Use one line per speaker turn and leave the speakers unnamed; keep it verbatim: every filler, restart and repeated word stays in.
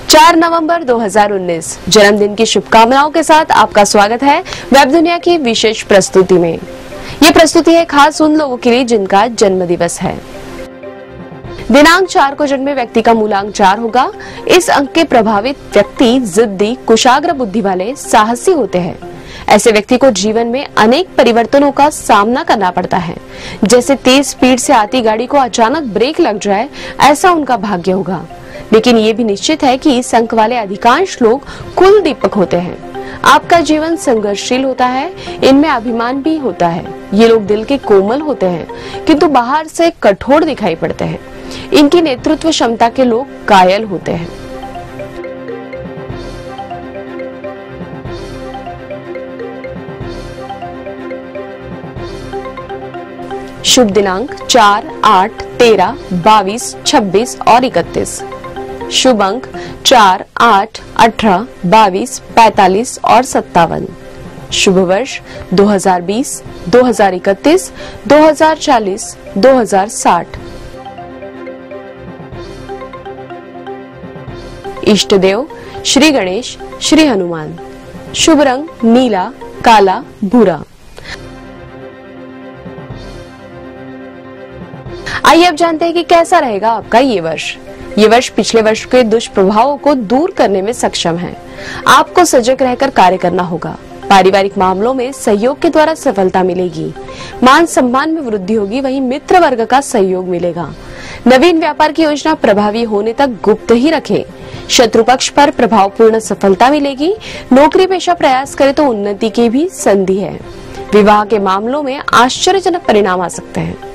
चार नवंबर दो हज़ार उन्नीस जन्मदिन की शुभकामनाओं के साथ आपका स्वागत है वेब दुनिया की विशेष प्रस्तुति में। ये प्रस्तुति है खास उन लोगों के लिए जिनका जन्म दिवस है। दिनांक चार को जन्मे व्यक्ति का मूलांक चार होगा। इस अंक के प्रभावित व्यक्ति जिद्दी, कुशाग्र बुद्धि वाले, साहसी होते हैं। ऐसे व्यक्ति को जीवन में अनेक परिवर्तनों का सामना करना पड़ता है। जैसे तेज स्पीड से आती गाड़ी को अचानक ब्रेक लग जाए, ऐसा उनका भाग्य होगा। लेकिन ये भी निश्चित है कि इस अंक वाले अधिकांश लोग कुल दीपक होते हैं। आपका जीवन संघर्षशील होता है, इनमें अभिमान भी होता है। ये लोग दिल के कोमल होते हैं, किंतु बाहर से कठोर दिखाई पड़ते हैं। इनकी नेतृत्व क्षमता के लोग कायल होते हैं। शुभ दिनांक चार, आठ, तेरह, बाईस, छब्बीस और इकतीस। शुभ अंक चार, आठ, अठारह, बाईस, पैतालीस और सत्तावन। शुभ वर्ष दो हज़ार बीस, दो हज़ार इकतीस, दो हज़ार चालीस, दो हज़ार साठ। इष्ट देव श्री गणेश, श्री हनुमान। शुभ रंग नीला, काला, भूरा। आइए अब जानते हैं कि कैसा रहेगा आपका ये वर्ष। ये वर्ष पिछले वर्ष के दुष्प्रभावों को दूर करने में सक्षम है। आपको सजग रहकर कार्य करना होगा। पारिवारिक मामलों में सहयोग के द्वारा सफलता मिलेगी। मान सम्मान में वृद्धि होगी, वहीं मित्र वर्ग का सहयोग मिलेगा। नवीन व्यापार की योजना प्रभावी होने तक गुप्त ही रखें। शत्रु पक्ष पर प्रभावपूर्ण सफलता मिलेगी। नौकरी पेशा प्रयास करे तो उन्नति की भी संधि है। विवाह के मामलों में आश्चर्यजनक परिणाम आ सकते हैं।